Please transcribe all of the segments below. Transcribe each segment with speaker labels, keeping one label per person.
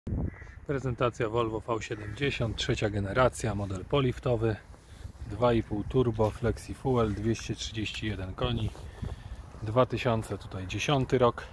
Speaker 1: Prezentacja Volvo V70, trzecia generacja, model poliftowy, 2,5 turbo, flexi fuel, 231 koni, 2010 rok.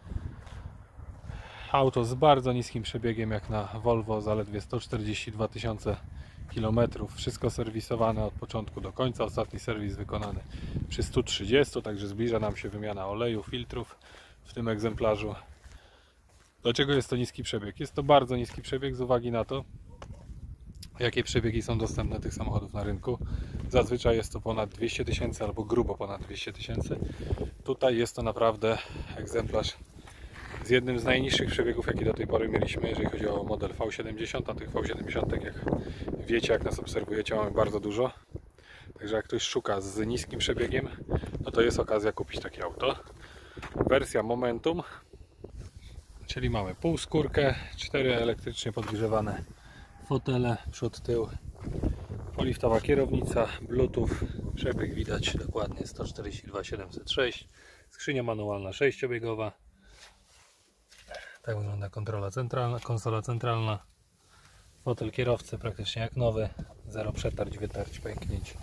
Speaker 1: Auto z bardzo niskim przebiegiem jak na Volvo, zaledwie 142 000 km. Wszystko serwisowane od początku do końca, ostatni serwis wykonany przy 130, także zbliża nam się wymiana oleju, filtrów w tym egzemplarzu. Dlaczego jest to niski przebieg? Jest to bardzo niski przebieg z uwagi na to, jakie przebiegi są dostępne tych samochodów na rynku. Zazwyczaj jest to ponad 200 000 albo grubo ponad 200 000. Tutaj jest to naprawdę egzemplarz z jednym z najniższych przebiegów, jaki do tej pory mieliśmy, jeżeli chodzi o model V70, a tych V70, jak wiecie, jak nas obserwujecie, mamy bardzo dużo. Także jak ktoś szuka z niskim przebiegiem, no to jest okazja kupić takie auto. Wersja Momentum, czyli mamy półskórkę, 4 elektrycznie podgrzewane fotele, przód, tył, poliftowa kierownica, bluetooth, przebieg widać dokładnie 142 706, skrzynia manualna 6-biegowa. Tak wygląda konsola centralna, fotel kierowcy praktycznie jak nowy, zero przetarć, wytarć, pęknięć.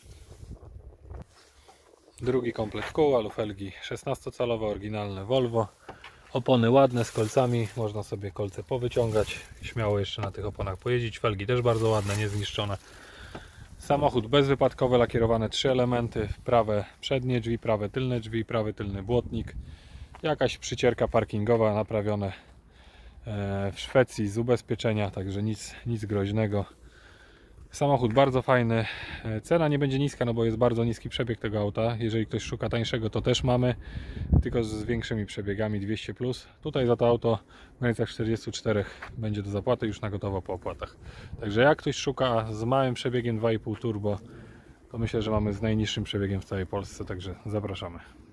Speaker 1: Drugi komplet kół, alufelgi 16-calowe, oryginalne Volvo. Opony ładne z kolcami, można sobie kolce powyciągać, śmiało jeszcze na tych oponach pojeździć. Felgi też bardzo ładne, niezniszczone. Samochód bezwypadkowy, lakierowane 3 elementy, prawe przednie drzwi, prawe tylne drzwi, prawy tylny błotnik. Jakaś przycierka parkingowa naprawione w Szwecji z ubezpieczenia, także nic groźnego. Samochód bardzo fajny, cena nie będzie niska, no bo jest bardzo niski przebieg tego auta. Jeżeli ktoś szuka tańszego, to też mamy, tylko z większymi przebiegami 200+. Tutaj za to auto w granicach 44 będzie do zapłaty już na gotowo po opłatach. Także jak ktoś szuka z małym przebiegiem 2,5 turbo, to myślę, że mamy z najniższym przebiegiem w całej Polsce, także zapraszamy.